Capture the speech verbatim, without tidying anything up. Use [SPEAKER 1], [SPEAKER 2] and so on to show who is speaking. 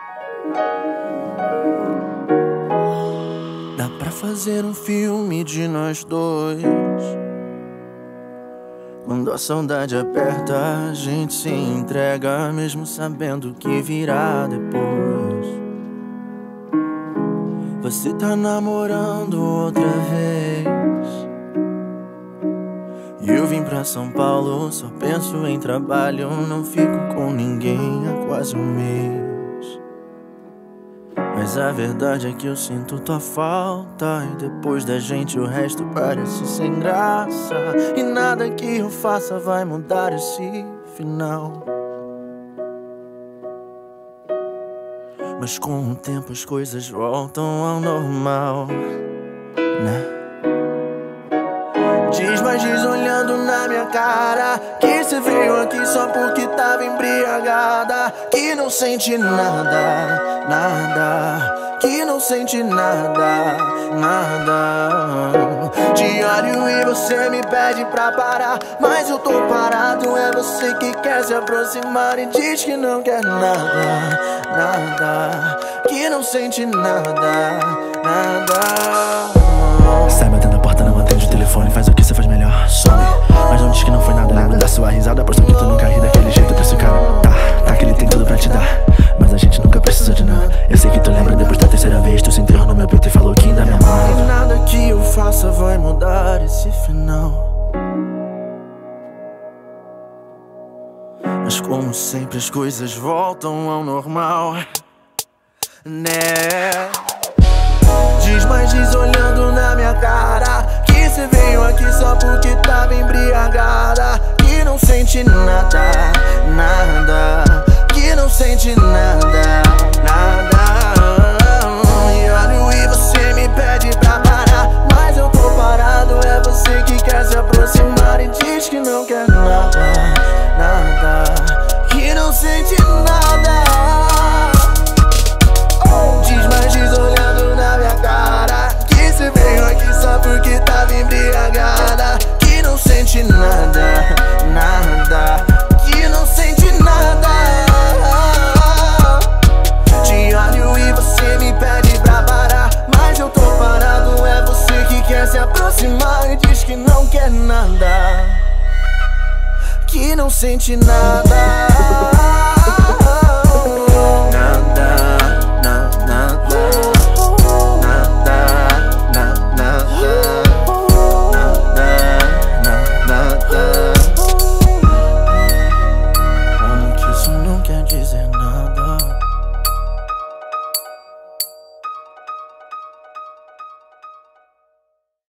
[SPEAKER 1] Dá pra fazer um filme de nós dois. Quando a saudade aperta, a gente se entrega, mesmo sabendo que virá depois. Você tá namorando outra vez, e eu vim pra São Paulo, só penso em trabalho, não fico com ninguém há quase um mês. Mas a verdade é que eu sinto tua falta, e depois da gente o resto parece sem graça, e nada que eu faça vai mudar esse final. Mas com o tempo as coisas voltam ao normal, né? Diz, mas diz olhando na minha cara que cê veio aqui só porque tava embriagada, que não sente nada, nada, que não sente nada, nada. Te olho e você me pede pra parar, mas eu tô parado, é você que quer se aproximar e diz que não quer nada, nada, que não sente nada, nada.
[SPEAKER 2] Sai batendo a porta, não atende o telefone, faz o que você faz melhor, some. Mas não diz que não foi nada, lembra da sua risada, aposto que tu nunca ri daquele jeito que esse cara tá, tá que ele tem tudo pra te dar, mas a gente nunca precisa de nada. Eu sei que tu lembra depois da terceira vez, tu se enterrou no meu peito e falou que ainda me amava.
[SPEAKER 1] E nada que eu faça vai mudar esse final. Mas como sempre as coisas voltam ao normal, né? Diz, mas diz olhando na minha cara que cê veio aqui só porque tava embriagada, que não sente nada, nada, que não sente nada, nada. E olho e você me pede pra parar, mas eu tô parado, é você que quer se aproximar e diz que não quer nada, nada, que não sente nada. Diz, mas diz olhando na minha cara que cê veio aqui só porque tava embriagada, que não sente nada, nada, que não sente nada. Te olho e você me pede pra parar, mas eu tô parado, é você que quer se aproximar e diz que não quer nada, que não sente nada.